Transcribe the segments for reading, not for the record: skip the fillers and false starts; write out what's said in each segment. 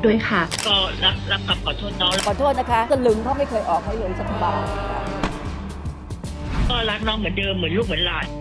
ด้วยค่ะก็รับคำขอโทษน้องขอโทษนะคะสลึงเขาไม่เคยออกให้เลยสักบาทก็รักน้องเหมือนเดิมเหมือนลูกเหมือนหลาน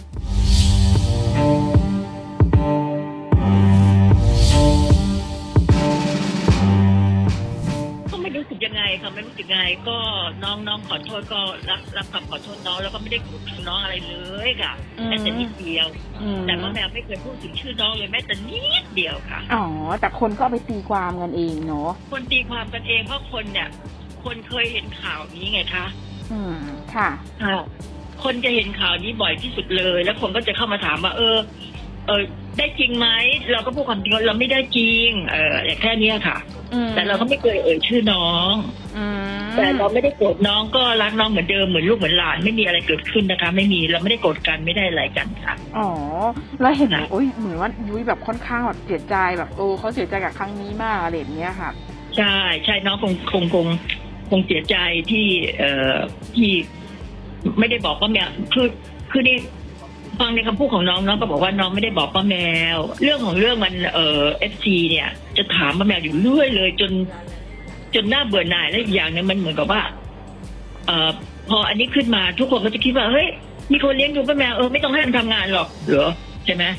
ไม่รู้สึกยังไงค่ะไม่รู้สึกยังไงก็น้องขอโทษก็รับคำขอโทษน้องแล้วก็ไม่ได้โกรธน้องอะไรเลยค่ะแม้แต่นิดเดียวแต่ป้าแมวไม่เคยพูดถึงชื่อน้องเลยแม้แต่นิดเดียวค่ะอ๋อแต่คนก็เอาไปตีความกันเองเนาะคนตีความกันเองเพราะคนเนี่ยคนเคยเห็นข่าวนี้ไงคะค่ะคนจะเห็นข่าวนี้บ่อยที่สุดเลยแล้วคนก็จะเข้ามาถามว่าได้จริงไหมเราก็พูดความจริงเราไม่ได้จริงอย่างแค่นี้ค่ะแต่เราก็ไม่เคยชื่อน้องแต่เราไม่ได้โกรธน้องก็รักน้องเหมือนเดิมเหมือนลูกเหมือนหลานไม่มีอะไรเกิดขึ้นนะคะไม่มีเราไม่ได้โกรธกันไม่ได้อะไรกันค่ะอ๋อแล้วเห็นเหมือนว่ายุ้ยแบบค่อนข้างแบบเสียใจแบบเขาเสียใจกับครั้งนี้มากอะไรอย่างเงี้ยค่ะใช่น้องคงเสียใจที่ไม่ได้บอกป้าแมวคือนี่ฟังในคำพูดของน้องก็บอกว่าน้องไม่ได้บอกป้าแมวเรื่องของเรื่องมันFC เนี่ยจะถามป้าแมวอยู่เรื่อยเลยจนน่าเบื่อหน่ายและอีกอย่างนึงมันเหมือนกับว่าพออันนี้ขึ้นมาทุกคนก็จะคิดว่าเฮ้ยมีคนเลี้ยงดูป้าแมวไม่ต้องให้มันทำงานหรอกเหรอใช่ไหม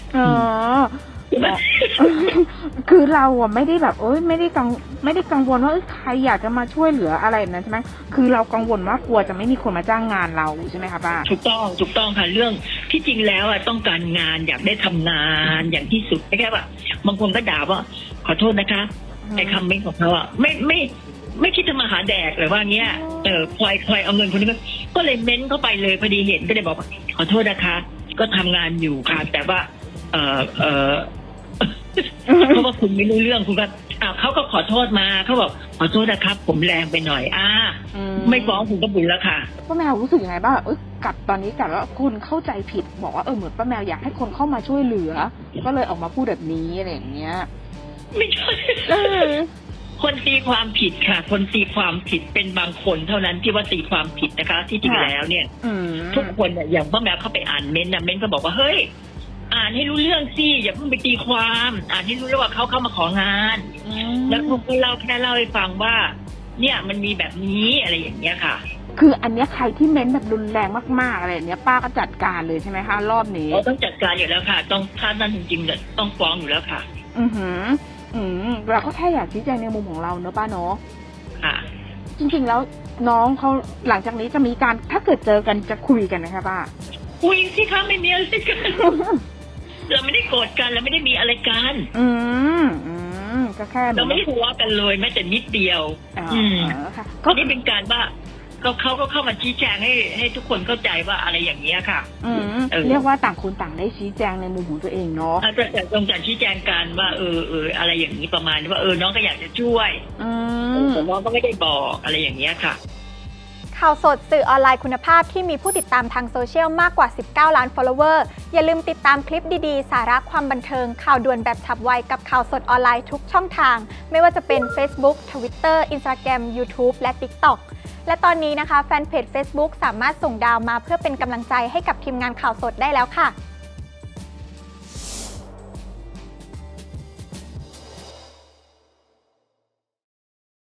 คือเราไม่ได้แบบไม่ได้กังวลว่าใครอยากจะมาช่วยเหลืออะไรแบบนั้นใช่ไหมคือเรากังวลว่ากลัวจะไม่มีคนมาจ้างงานเราใช่ไหมคะป้าถูกต้องค่ะเรื่องที่จริงแล้วต้องการงานอยากได้ทำงานอย่างที่สุดไม่แค่ว่าบางคนก็ด่าว่าขอโทษนะคะไอ้คำเม้นของเขาไม่คิดจะมาหาแดกหรือว่าเงี้ยคอยเอาเงินคนนี้ก็เลยเม้นเข้าไปเลยพอดีเห็นก็เลยบอกว่าขอโทษนะคะก็ทำงานอยู่ค่ะแต่ว่าเพราะว่าคุณไม่รู้เรื่องคุณก็เขาก็ขอโทษมาเขาบอกขอโทษนะครับผมแรงไปหน่อยไม่ฟ้องคุณก็บุญแล้วค่ะป้าแมวรู้สึกยังไงบ้างกับตอนนี้กับว่าคนเข้าใจผิดบอกว่าเหมือนป้าแมวอยากให้คนเข้ามาช่วยเหลือก็เลยออกมาพูดแบบนี้อะไรอย่างเงี้ยไม่ใช่คนตีความผิดค่ะคนตีความผิดเป็นบางคนเท่านั้นที่ว่าตีความผิดนะคะที่จริงแล้วเนี่ยทุกคนอย่างป้าแมวเข้าไปอ่านเม้นต์ก็บอกว่าเฮ้ยอ่านให้รู้เรื่องสิอย่าเพิ่งไปตีความอ่านให้รู้เรื่องว่าเขาเข้ามาของานแล้วพวกเราแค่เล่าให้ฟังว่าเนี่ยมันมีแบบนี้อะไรอย่างเงี้ยค่ะคืออันเนี้ยใครที่เม้นแบบรุนแรงมากๆอะไรเนี้ยป้าก็จัดการเลยใช่ไหมคะรอบนี้ต้องจัดการอยู่แล้วค่ะต้องถ้านั่นจริงๆต้องฟ้องอยู่แล้วค่ะเราก็แค่อยากชี้แจงในมุมของเราเนอะป้าเนาะค่ะจริงๆแล้วน้องเขาหลังจากนี้จะมีการถ้าเกิดเจอกันจะคุยกันนะคะป้าคุยสิคะไม่มีอะไรกันเราไม่ได้โกรธกันเราไม่ได้มีอะไรกันก็แค่เราไม่ได้ทะเลาะกันเลยแม้แต่นิดเดียวค่ะก็นี่เป็นการว่าเขาก็เข้ามาชี้แจงให้ทุกคนเข้าใจว่าอะไรอย่างเงี้ยค่ะเรียกว่าต่างคนต่างได้ชี้แจงในมุมของตัวเองเนาะแต่ตรงการชี้แจงกันว่าอะไรอย่างนี้ประมาณว่าน้องก็อยากจะช่วยแต่น้องก็ไม่ได้บอกอะไรอย่างเงี้ยค่ะข่าวสดสื่อออนไลน์คุณภาพที่มีผู้ติดตามทางโซเชียลมากกว่า19ล้าน follower อย่าลืมติดตามคลิปดีๆสาระความบันเทิงข่าวด่วนแบบฉับไวกับข่าวสดออนไลน์ทุกช่องทางไม่ว่าจะเป็น Facebook Twitter Instagram YouTube และ TikTok และตอนนี้นะคะแฟนเพจ Facebook สามารถส่งดาวมาเพื่อเป็นกำลังใจให้กับทีมงานข่าวสดได้แล้วค่ะ